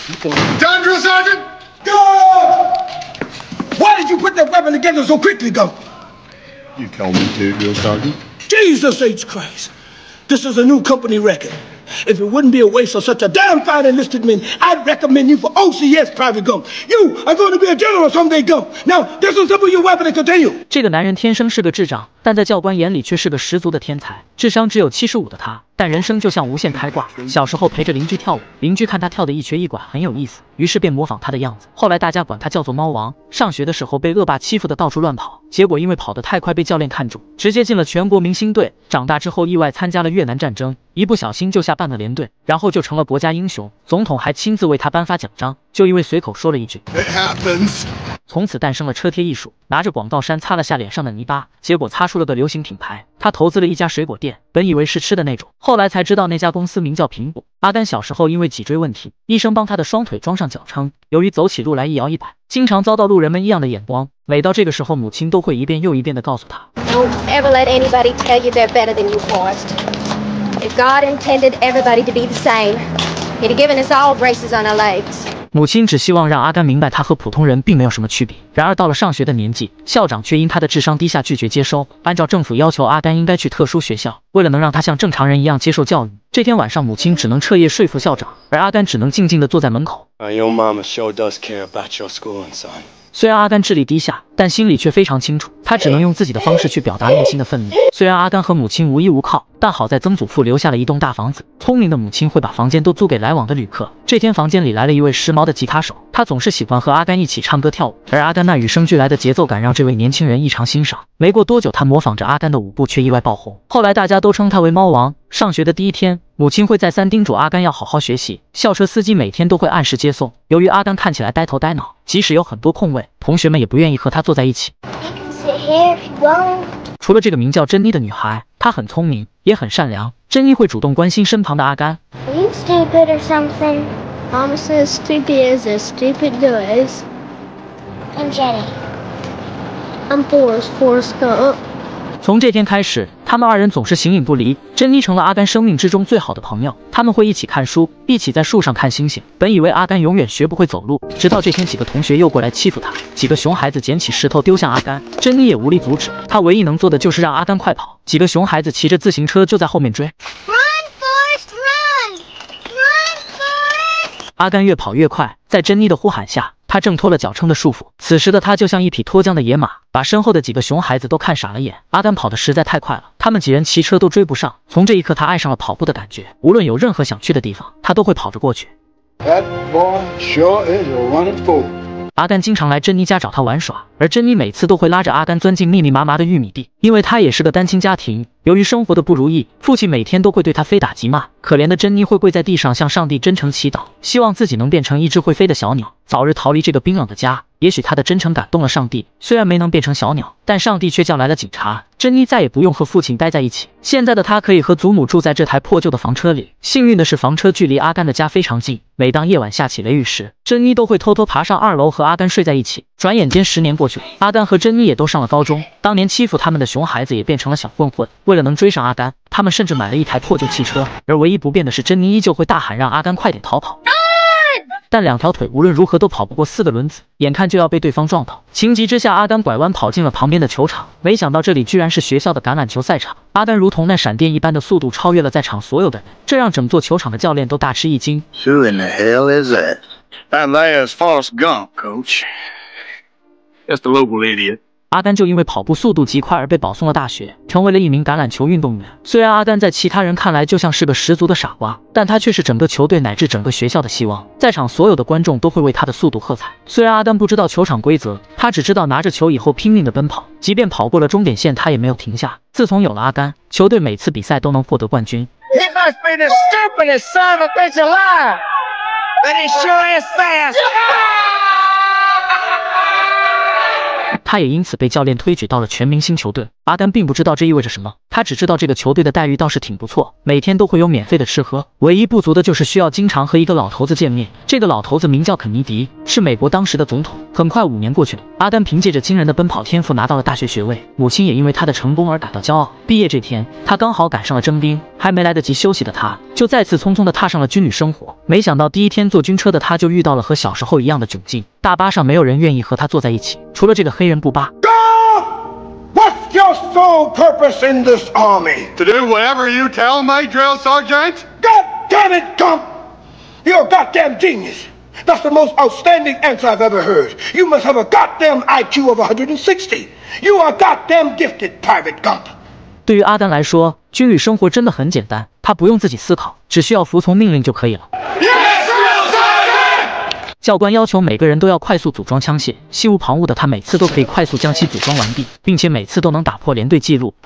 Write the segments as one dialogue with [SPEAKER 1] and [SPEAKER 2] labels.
[SPEAKER 1] Down, drill sergeant. Go! Why did you put that weapon together so quickly, Gump?
[SPEAKER 2] You tell me to, drill sergeant.
[SPEAKER 1] Jesus H. Christ. This is a new company record. If it wouldn't be a waste of such a damn fine enlisted man, I'd recommend you for OCS, Private Gump. You are going to be a general someday, Gump. Now, disassemble your weapon and continue.
[SPEAKER 3] 这个男人天生是个智障，但在教官眼里却是个十足的天才。智商只有75的他，但人生就像无限开挂。小时候陪着邻居跳舞，邻居看他跳得一瘸一拐，很有意思，于是便模仿他的样子。后来大家管他叫做猫王。上学的时候被恶霸欺负的到处乱跑，结果因为跑得太快被教练看中，直接进了全国明星队。长大之后意外参加了越南战争，一不小心救下半个连队，然后就成了国家英雄，总统还亲自为他颁发奖章，就因为随口说了一句
[SPEAKER 1] It happens.
[SPEAKER 3] 从此诞生了车贴艺术，拿着广告衫擦了下脸上的泥巴，结果擦出了个流行品牌。他投资了一家水果店，本以为是吃的那种，后来才知道那家公司名叫苹果。阿甘小时候因为脊椎问题，医生帮他的双腿装上脚撑，由于走起路来一摇一摆，经常遭到路人们异样的眼光。每到这个时候，母亲都会一遍又一遍地告诉他
[SPEAKER 4] Don't ever let anybody tell you they're better than you, Forrest. If God intended everybody to be the same, He'd have given us all braces on our legs.
[SPEAKER 3] 母亲只希望让阿甘明白他和普通人并没有什么区别。然而到了上学的年纪，校长却因他的智商低下拒绝接收。按照政府要求，阿甘应该去特殊学校，为了能让他像正常人一样接受教育。这天晚上，母亲只能彻夜说服校长，而阿甘只能静静地坐在门口。
[SPEAKER 5] Your mama sure does care about your schooling, son.
[SPEAKER 3] 虽然阿甘智力低下，但心里却非常清楚，他只能用自己的方式去表达内心的愤怒。虽然阿甘和母亲无依无靠，但好在曾祖父留下了一栋大房子。聪明的母亲会把房间都租给来往的旅客。这天房间里来了一位时髦的吉他手，他总是喜欢和阿甘一起唱歌跳舞，而阿甘那与生俱来的节奏感让这位年轻人异常欣赏。没过多久，他模仿着阿甘的舞步却意外爆红，后来大家都称他为猫王。上学的第一天，母亲会再三叮嘱阿甘要好好学习，校车司机每天都会按时接送。由于阿甘看起来呆头呆脑，即使有很多空位，同学们也不愿意和他坐在一起。除了这个名叫珍妮的女孩，她很聪明，也很善良。珍妮会主动关心身旁的阿甘。
[SPEAKER 4] Are you stupid or something?
[SPEAKER 6] Mama says stupid is as stupid does.
[SPEAKER 4] I'm Jenny.
[SPEAKER 6] I'm Forrest Gump.
[SPEAKER 3] 从这天开始，他们二人总是形影不离。珍妮成了阿甘生命之中最好的朋友，他们会一起看书，一起在树上看星星。本以为阿甘永远学不会走路，直到这天几个同学又过来欺负他，几个熊孩子捡起石头丢向阿甘，珍妮也无力阻止，他唯一能做的就是让阿甘快跑。几个熊孩子骑着自行车就在后面追。
[SPEAKER 4] Run, Forrest, run! Run, Forrest!
[SPEAKER 3] 阿甘越跑越快，在珍妮的呼喊下，他挣脱了脚撑的束缚。此时的他就像一匹脱缰的野马，把身后的几个熊孩子都看傻了眼。阿甘跑得实在太快了，他们几人骑车都追不上。从这一刻，他爱上了跑步的感觉，无论有任何想去的地方，他都会跑着过去。
[SPEAKER 1] That boy sure is a running fool.
[SPEAKER 3] 阿甘经常来珍妮家找他玩耍，而珍妮每次都会拉着阿甘钻进密密麻麻的玉米地，因为他也是个单亲家庭。由于生活的不如意，父亲每天都会对他非打即骂。可怜的珍妮会跪在地上向上帝真诚祈祷，希望自己能变成一只会飞的小鸟，早日逃离这个冰冷的家。也许他的真诚感动了上帝，虽然没能变成小鸟，但上帝却叫来了警察。珍妮再也不用和父亲待在一起，现在的她可以和祖母住在这台破旧的房车里。幸运的是，房车距离阿甘的家非常近，每当夜晚下起雷雨时，珍妮都会偷偷爬上2楼和阿甘睡在一起。转眼间10年过去了，阿甘和珍妮也都上了高中，当年欺负他们的熊孩子也变成了小混混。为了能追上阿甘，他们甚至买了一台破旧汽车，而唯一不变的是，珍妮依旧会大喊让阿甘快点逃跑。但两条腿无论如何都跑不过4个轮子，眼看就要被对方撞倒。情急之下，阿甘拐弯跑进了旁边的球场，没想到这里居然是学校的橄榄球赛场。阿甘如同那闪电一般的速度超越了在场所有的人，这让整座球场的教练都大吃一惊。
[SPEAKER 2] Who in the hell is that?
[SPEAKER 5] That there's Forrest Gump, coach. Just a local idiot.
[SPEAKER 3] 阿甘就因为跑步速度极快而被保送了大学，成为了一名橄榄球运动员。虽然阿甘在其他人看来就像是个十足的傻瓜，但他却是整个球队乃至整个学校的希望。在场所有的观众都会为他的速度喝彩。虽然阿甘不知道球场规则，他只知道拿着球以后拼命的奔跑，即便跑过了终点线，他也没有停下。自从有了阿甘，球队每次比赛都能获得冠军。
[SPEAKER 7] He must be the stupidest son of a bitch alive, but he sure is fast.
[SPEAKER 3] 他也因此被教练推举到了全明星球队。 阿甘并不知道这意味着什么，他只知道这个球队的待遇倒是挺不错，每天都会有免费的吃喝，唯一不足的就是需要经常和一个老头子见面。这个老头子名叫肯尼迪，是美国当时的总统。很快5年过去了，阿甘凭借着惊人的奔跑天赋拿到了大学学位，母亲也因为他的成功而感到骄傲。毕业这天，他刚好赶上了征兵，还没来得及休息的他，就再次匆匆地踏上了军旅生活。没想到第一天坐军车的他就遇到了和小时候一样的窘境，大巴上没有人愿意和他坐在一起，除了这个黑人布巴。
[SPEAKER 1] What's your sole purpose in this army?
[SPEAKER 2] To do whatever you tell me, Drill Sergeant?
[SPEAKER 1] God damn it, Gump! You're a goddamn genius. That's the most outstanding answer I've ever heard. You must have a goddamn IQ of 160. You are goddamn gifted, Private Gump.
[SPEAKER 3] 对于阿甘来说，军旅生活真的很简单，他不用自己思考，只需要服从命令就可以了。教官要求每个人都要快速组装枪械，心无旁骛的他每次都可以快速将其组装完毕，并且每次都能打破连队纪录。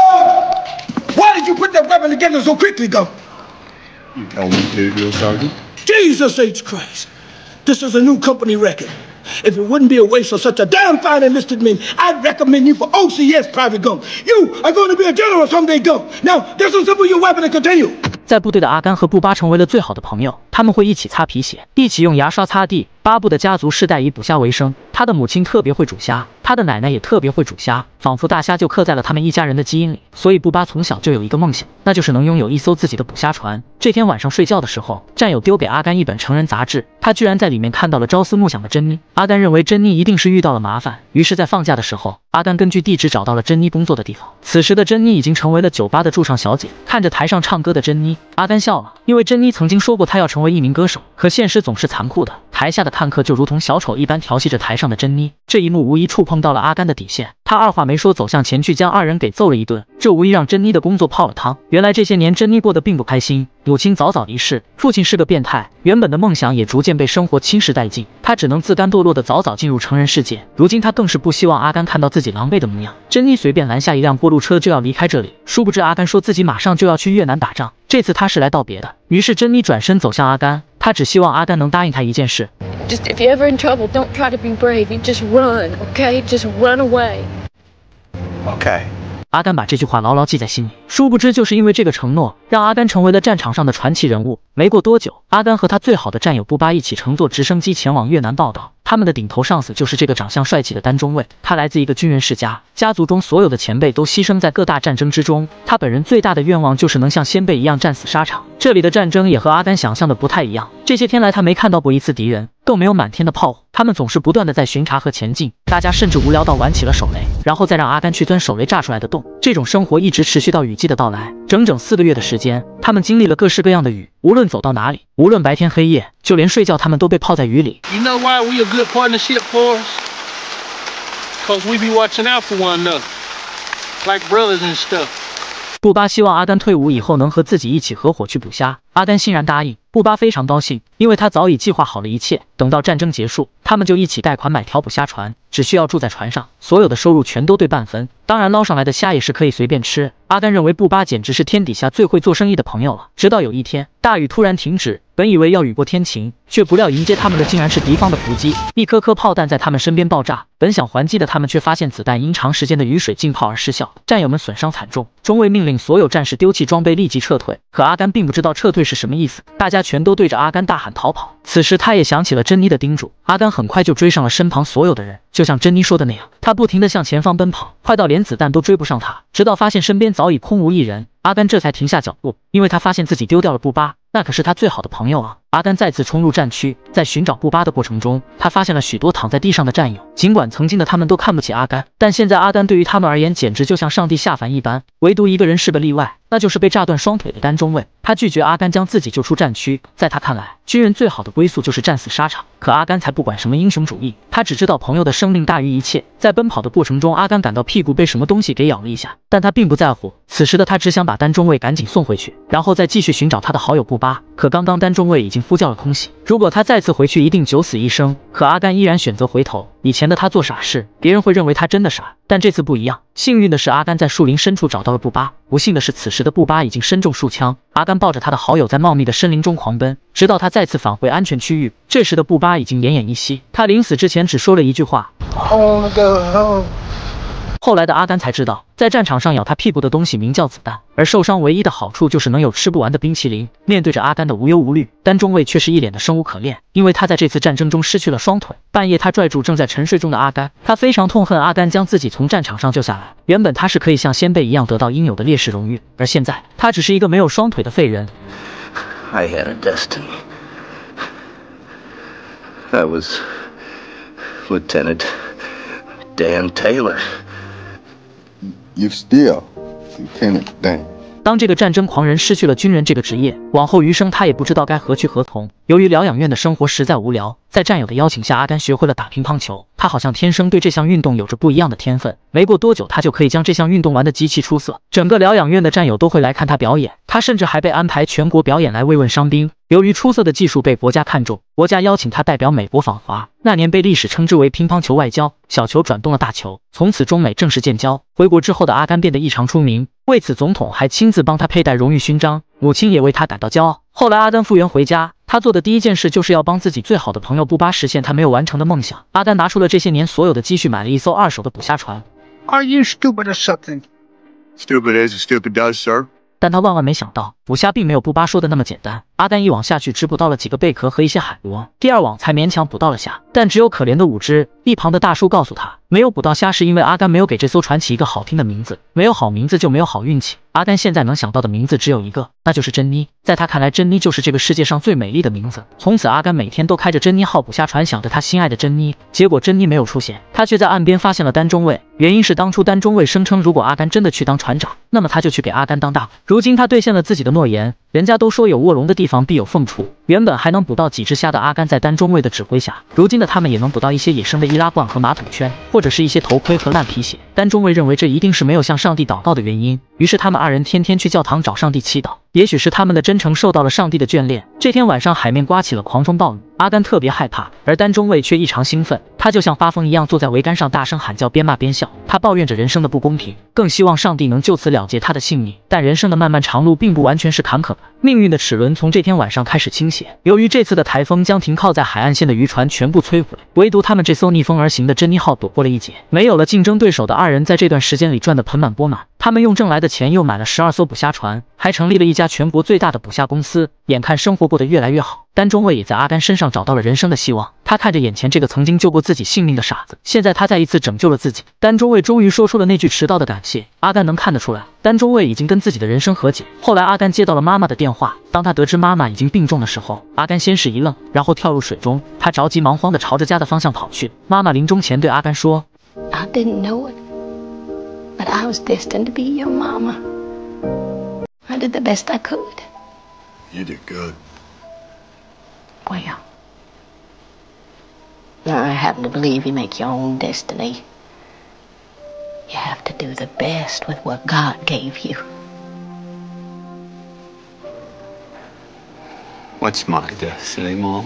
[SPEAKER 1] Why did you put that weapon together so quickly, Gump?
[SPEAKER 2] You told me to, Drill Sergeant.
[SPEAKER 1] Jesus H. Christ. This is a new company record. If it wouldn't be a waste of such a damn fine enlisted men, I'd recommend you for OCS, Private Gump. You are going to be a general someday, Gump. Now, disassemble your weapon and continue.
[SPEAKER 3] 在部队的阿甘和布巴成为了最好的朋友，他们会一起擦皮鞋，一起用牙刷擦地。巴布的家族世代以捕虾为生，他的母亲特别会煮虾，他的奶奶也特别会煮虾，仿佛大虾就刻在了他们一家人的基因里。所以布巴从小就有一个梦想，那就是能拥有一艘自己的捕虾船。这天晚上睡觉的时候，战友丢给阿甘一本成人杂志，他居然在里面看到了朝思暮想的珍妮。阿甘认为珍妮一定是遇到了麻烦，于是在放假的时候，阿甘根据地址找到了珍妮工作的地方。此时的珍妮已经成为了酒吧的驻唱小姐，看着台上唱歌的珍妮，阿甘笑了，因为珍妮曾经说过她要成为一名歌手，可现实总是残酷的，台下的看客就如同小丑一般调戏着台上的珍妮。这一幕无疑触碰到了阿甘的底线，他二话没说走向前去将二人给揍了一顿，这无疑让珍妮的工作泡了汤。原来这些年珍妮过得并不开心，母亲早早离世，父亲是个变态，原本的梦想也逐渐被生活侵蚀殆尽，他只能自甘堕落的早早进入成人世界。如今他更是不希望阿甘看到自己狼狈的模样。珍妮随便拦下一辆过路车就要离开这里，殊不知阿甘说自己马上就要去越南打仗，这次他是来道别的。于是珍妮转身走向阿甘，她只希望阿甘能答应她一件事。
[SPEAKER 6] Just if you're ever in trouble, don't try to be brave. You just run, okay? Just run away.
[SPEAKER 2] Okay.
[SPEAKER 3] 阿甘把这句话牢牢记在心里，殊不知就是因为这个承诺，让阿甘成为了战场上的传奇人物。没过多久，阿甘和他最好的战友布巴一起乘坐直升机前往越南报道。他们的顶头上司就是这个长相帅气的丹中尉，他来自一个军人世家，家族中所有的前辈都牺牲在各大战争之中，他本人最大的愿望就是能像先辈一样战死沙场。这里的战争也和阿甘想象的不太一样，这些天来他没看到过一次敌人，更没有满天的炮火，他们总是不断的在巡查和前进，大家甚至无聊到玩起了手雷，然后再让阿甘去钻手雷炸出来的洞。这种生活一直持续到雨季的到来，整整4个月的时间，他们经历了各式各样的雨，无论走到哪里，无论白天黑夜，就连睡觉他们都被泡在雨里。
[SPEAKER 8] You know why we a good partnership for us? Cause we be watching out for one another, like brothers and stuff.
[SPEAKER 3] 布巴希望阿甘退伍以后能和自己一起合伙去捕虾，阿甘欣然答应。布巴非常高兴，因为他早已计划好了一切，等到战争结束，他们就一起贷款买条捕虾船，只需要住在船上，所有的收入全都对半分，当然捞上来的虾也是可以随便吃。阿甘认为布巴简直是天底下最会做生意的朋友了。直到有一天，大雨突然停止，本以为要雨过天晴，却不料迎接他们的竟然是敌方的伏击，一颗颗炮弹在他们身边爆炸。本想还击的他们，却发现子弹因长时间的雨水浸泡而失效，战友们损伤惨重。中尉命令所有战士丢弃装备，立即撤退。可阿甘并不知道撤退是什么意思，大家全都对着阿甘大喊逃跑。此时他也想起了珍妮的叮嘱，阿甘很快就追上了身旁所有的人，就像珍妮说的那样，他不停地向前方奔跑，快到连子弹都追不上他，直到发现身边早已空无一人，阿甘这才停下脚步，因为他发现自己丢掉了布巴，那可是他最好的朋友啊。阿甘再次冲入战区，在寻找布巴的过程中，他发现了许多躺在地上的战友。尽管曾经的他们都看不起阿甘，但现在阿甘对于他们而言简直就像上帝下凡一般。唯独一个人是个例外，那就是被炸断双腿的丹中尉。他拒绝阿甘将自己救出战区，在他看来，军人最好的归宿就是战死沙场。可阿甘才不管什么英雄主义，他只知道朋友的生命大于一切。在奔跑的过程中，阿甘感到屁股被什么东西给咬了一下，但他并不在乎。此时的他只想把丹中尉赶紧送回去，然后再继续寻找他的好友布巴。可刚刚丹中尉已经呼叫了空袭，如果他再次回去，一定九死一生。可阿甘依然选择回头。以前的他做傻事，别人会认为他真的傻，但这次不一样。幸运的是，阿甘在树林深处找到了布巴。不幸的是，此时的布巴已经身中数枪。阿甘抱着他的好友在茂密的森林中狂奔，直到他再次返回安全区域。这时的布巴已经奄奄一息，他临死之前只说了一句话：
[SPEAKER 8] I wanna go home.
[SPEAKER 3] 后来的阿甘才知道，在战场上咬他屁股的东西名叫子弹，而受伤唯一的好处就是能有吃不完的冰淇淋。面对着阿甘的无忧无虑，丹中尉却是一脸的生无可恋，因为他在这次战争中失去了双腿。半夜，他拽住正在沉睡中的阿甘，他非常痛恨阿甘将自己从战场上救下来。原本他是可以像先辈一样得到应有的烈士荣誉，而现在他只是一个没有双腿的废人。
[SPEAKER 9] I had a destiny. I was Lieutenant Dan Taylor.
[SPEAKER 2] You're still Lieutenant Dan.
[SPEAKER 3] 当这个战争狂人失去了军人这个职业，往后余生他也不知道该何去何从。由于疗养院的生活实在无聊，在战友的邀请下，阿甘学会了打乒乓球。他好像天生对这项运动有着不一样的天分，没过多久，他就可以将这项运动玩得极其出色。整个疗养院的战友都会来看他表演，他甚至还被安排全国表演来慰问伤兵。由于出色的技术被国家看中，国家邀请他代表美国访华。那年被历史称之为乒乓球外交，小球转动了大球，从此中美正式建交。回国之后的阿甘变得异常出名，为此总统还亲自帮他佩戴荣誉勋章，母亲也为他感到骄傲。后来阿甘复员回家，他做的第一件事就是要帮自己最好的朋友布巴实现他没有完成的梦想。阿甘拿出了这些年所有的积蓄，买了一艘2手的捕虾船。
[SPEAKER 1] Are you stupid or something?
[SPEAKER 2] Stupid as stupid does, sir.
[SPEAKER 3] 但他万万没想到，捕虾并没有布巴说的那么简单。阿甘一网下去，只捕到了几个贝壳和一些海螺，第二网才勉强捕到了虾，但只有可怜的5只。一旁的大叔告诉他，没有捕到虾是因为阿甘没有给这艘船起一个好听的名字，没有好名字就没有好运气。阿甘现在能想到的名字只有一个，那就是珍妮。在他看来，珍妮就是这个世界上最美丽的名字。从此，阿甘每天都开着珍妮号捕虾船，想着他心爱的珍妮。结果珍妮没有出现，他却在岸边发现了丹中尉。原因是当初丹中尉声称，如果阿甘真的去当船长，那么他就去给阿甘当大。如今他兑现了自己的诺言。人家都说有卧龙的地方必有凤雏，原本还能捕到几只虾的阿甘，在丹中尉的指挥下，如今的他们也能捕到一些野生的易拉罐和马桶圈，或者是一些头盔和烂皮鞋。丹中尉认为这一定是没有向上帝祷告的原因，于是他们2人天天去教堂找上帝祈祷。也许是他们的真诚受到了上帝的眷恋，这天晚上海面刮起了狂风暴雨，阿甘特别害怕，而丹中尉却异常兴奋，他就像发疯一样坐在桅杆上大声喊叫，边骂边笑。他抱怨着人生的不公平，更希望上帝能就此了结他的性命。但人生的漫漫长路并不完全是坎坷的，命运的齿轮从这天晚上开始倾斜。由于这次的台风将停靠在海岸线的渔船全部摧毁，唯独他们这艘逆风而行的珍妮号躲过了一劫。没有了竞争对手的2人在这段时间里赚得盆满钵满，他们用挣来的钱又买了12艘捕虾船，还成立了一家全国最大的捕虾公司。眼看生活过得越来越好，丹中尉也在阿甘身上找到了人生的希望。他看着眼前这个曾经救过自己性命的傻子，现在他再一次拯救了自己。丹中尉终于说出了那句迟到的感谢。阿甘能看得出来，丹中尉已经跟自己的人生和解。后来阿甘接到了妈妈的电话，当他得知妈妈已经病重的时候，阿甘先是一愣，然后跳入水中。他着急忙慌地朝着家的方向跑去。妈妈临终前对阿甘说
[SPEAKER 6] I didn't know it, but I was destined to be your mama. I did the best I could.
[SPEAKER 2] You did good.
[SPEAKER 6] Well, I happen to believe you make your own destiny. You have to do the best with what God gave you.
[SPEAKER 5] What's my destiny, Mom?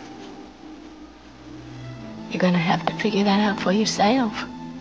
[SPEAKER 6] You're gonna have to figure that out for yourself.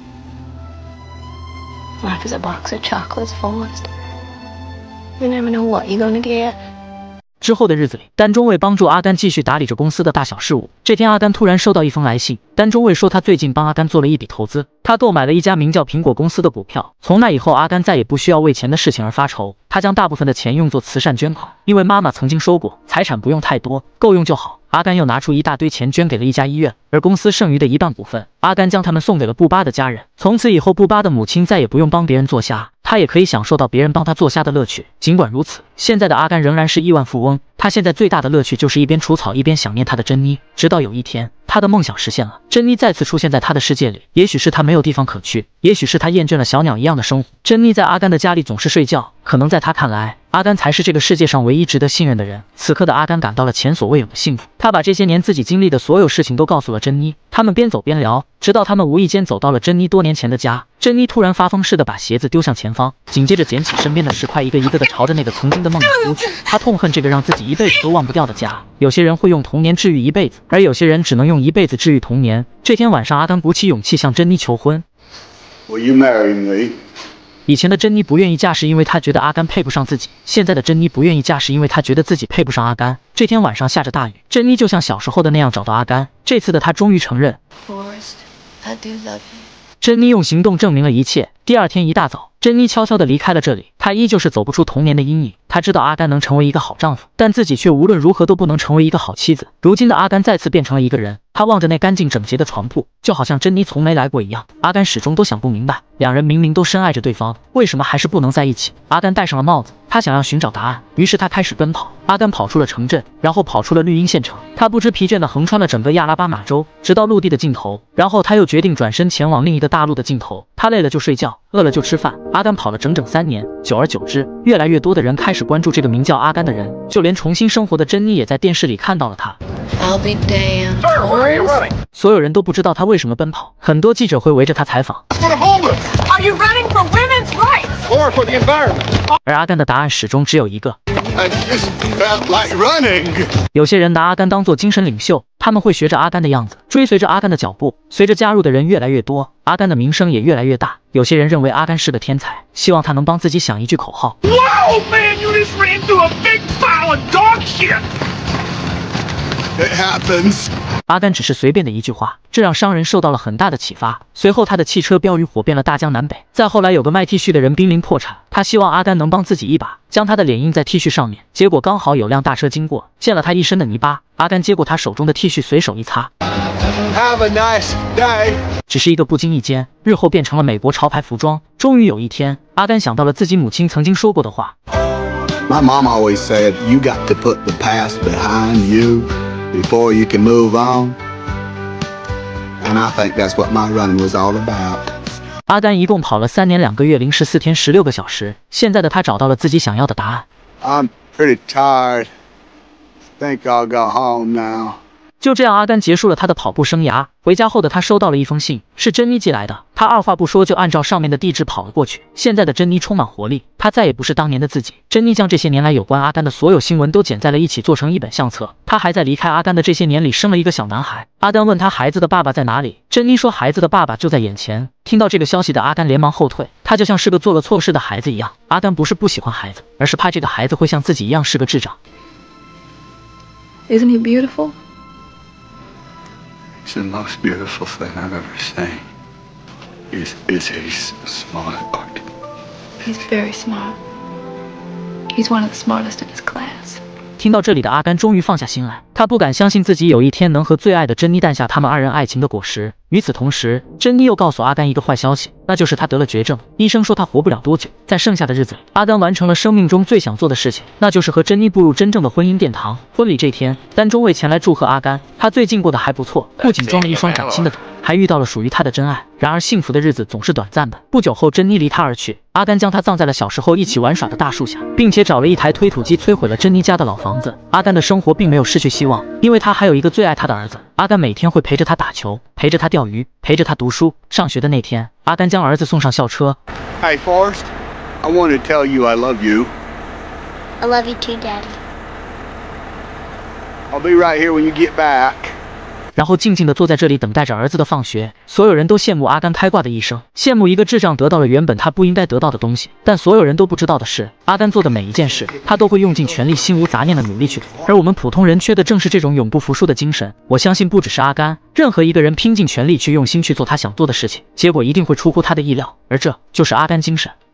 [SPEAKER 6] Life is a box of chocolates, Forrest. You never know what you're gonna get.
[SPEAKER 3] 之后的日子里，丹中尉帮助阿甘继续打理着公司的大小事务。这天，阿甘突然收到一封来信，丹中尉说他最近帮阿甘做了一笔投资，他购买了一家名叫苹果公司的股票。从那以后，阿甘再也不需要为钱的事情而发愁，他将大部分的钱用作慈善捐款，因为妈妈曾经说过，财产不用太多，够用就好。阿甘又拿出一大堆钱捐给了一家医院，而公司剩余的一半股份，阿甘将他们送给了布巴的家人。从此以后，布巴的母亲再也不用帮别人做虾，他也可以享受到别人帮他做虾的乐趣。尽管如此，现在的阿甘仍然是亿万富翁，他现在最大的乐趣就是一边除草一边想念他的珍妮。直到有一天，他的梦想实现了，珍妮再次出现在他的世界里。也许是他没有地方可去，也许是他厌倦了小鸟一样的生活。珍妮在阿甘的家里总是睡觉，可能在他看来，阿甘才是这个世界上唯一值得信任的人。此刻的阿甘感到了前所未有的幸福，他把这些年自己经历的所有事情都告诉了珍妮。他们边走边聊，直到他们无意间走到了珍妮多年前的家。珍妮突然发疯似的把鞋子丢向前方，紧接着捡起身边的石块，一个一个的朝着那个曾经的梦里丢去。他痛恨这个让自己一辈子都忘不掉的家。有些人会用童年治愈一辈子，而有些人只能用一辈子治愈童年。这天晚上，阿甘鼓起勇气向珍妮求婚。
[SPEAKER 2] Will you marry me?
[SPEAKER 3] 以前的珍妮不愿意嫁是因为她觉得阿甘配不上自己，现在的珍妮不愿意嫁是因为她觉得自己配不上阿甘。这天晚上下着大雨，珍妮就像小时候的那样找到阿甘。这次的她终于承认，
[SPEAKER 6] Forrest, I do love you.
[SPEAKER 3] 珍妮用行动证明了一切。第二天一大早，珍妮悄悄地离开了这里。她依旧是走不出童年的阴影。她知道阿甘能成为一个好丈夫，但自己却无论如何都不能成为一个好妻子。如今的阿甘再次变成了一个人，他望着那干净整洁的床铺，就好像珍妮从没来过一样。阿甘始终都想不明白，两人明明都深爱着对方，为什么还是不能在一起？阿甘戴上了帽子，他想要寻找答案，于是他开始奔跑。阿甘跑出了城镇，然后跑出了绿茵县城。他不知疲倦地横穿了整个亚拉巴马州，直到陆地的尽头，然后他又决定转身前往另一个大陆的尽头。他累了就睡觉，饿了就吃饭。阿甘跑了整整3年，久而久之，越来越多的人开始关注这个名叫阿甘的人，就连重新生活的珍妮也在电视里看到了他。
[SPEAKER 6] I'll be damned.
[SPEAKER 8] Sir, where are you running?
[SPEAKER 3] 所有人都不知道他为什么奔跑，很多记者会围着他采访。
[SPEAKER 8] For the homeless.
[SPEAKER 7] Are you running for women's rights?
[SPEAKER 8] Or for the environment.
[SPEAKER 3] 而阿甘的答案始终只有一个。
[SPEAKER 2] I just felt like running.
[SPEAKER 3] 有些人拿阿甘当作精神领袖，他们会学着阿甘的样子，追随着阿甘的脚步。随着加入的人越来越多，阿甘的名声也越来越大。有些人认为阿甘是个天才，希望他能帮自己想一句口号。
[SPEAKER 8] Whoa, man, you just ran through a big pile of dog shit.
[SPEAKER 2] It happens.
[SPEAKER 3] 阿甘只是随便的一句话，这让商人受到了很大的启发。随后他的汽车标语火遍了大江南北。再后来有个卖 T 恤的人濒临破产，他希望阿甘能帮自己一把，将他的脸印在 T 恤上面。结果刚好有辆大车经过，溅了他一身的泥巴。阿甘接过他手中的 T 恤，随手一擦。
[SPEAKER 2] Have a nice day.
[SPEAKER 3] 只是一个不经意间，日后变成了美国潮牌服装。终于有一天，阿甘想到了自己母亲曾经说过的话。
[SPEAKER 2] My mom always said you got to put the past behind you before you can move on. And I think that's what my running was all about.
[SPEAKER 3] 阿甘一共跑了3年2个月零14天16个小时。现在的他找到了自己想要的答案。
[SPEAKER 2] I'm pretty tired. Think I'll go home now.
[SPEAKER 3] 就这样，阿甘结束了他的跑步生涯。回家后的他收到了一封信，是珍妮寄来的。他二话不说就按照上面的地址跑了过去。现在的珍妮充满活力，她再也不是当年的自己。珍妮将这些年来有关阿甘的所有新闻都剪在了一起，做成一本相册。她还在离开阿甘的这些年里生了一个小男孩。阿甘问他孩子的爸爸在哪里，珍妮说孩子的爸爸就在眼前。听到这个消息的阿甘连忙后退，他就像是个做了错事的孩子一样。阿甘不是不喜欢孩子，而是怕这个孩子会像自己一样是个智障。
[SPEAKER 10] Isn't he beautiful?
[SPEAKER 2] It's the most beautiful thing I've ever seen. Is he's smart.
[SPEAKER 10] He's very smart. He's one of the smartest in his class.
[SPEAKER 3] 听到这里的阿甘终于放下心来，他不敢相信自己有一天能和最爱的珍妮诞下他们2人爱情的果实。与此同时，珍妮又告诉阿甘一个坏消息，那就是他得了绝症，医生说他活不了多久。在剩下的日子里，阿甘完成了生命中最想做的事情，那就是和珍妮步入真正的婚姻殿堂。婚礼这天，丹中尉前来祝贺阿甘，他最近过得还不错，不仅装了一双崭新的腿，还遇到了属于他的真爱。然而幸福的日子总是短暂的，不久后珍妮离他而去，阿甘将她葬在了小时候一起玩耍的大树下，并且找了一台推土机摧毁了珍妮家的老房子。阿甘的生活并没有失去希望，因为他还有一个最爱他的儿子。阿甘每天会陪着他打球，陪着他钓鱼，陪着他读书。上学的那天，阿甘将儿子送上校车。
[SPEAKER 2] Hey, Forrest, I wanted to tell you I love you.
[SPEAKER 4] I love you too, Daddy.
[SPEAKER 2] I'll be right here when you get back.
[SPEAKER 3] 然后静静地坐在这里等待着儿子的放学。所有人都羡慕阿甘开挂的一生，羡慕一个智障得到了原本他不应该得到的东西。但所有人都不知道的是，阿甘做的每一件事，他都会用尽全力、心无杂念的努力去做。而我们普通人缺的正是这种永不服输的精神。我相信不只是阿甘，任何一个人拼尽全力去用心去做他想做的事情，结果一定会出乎他的意料。而这就是阿甘精神。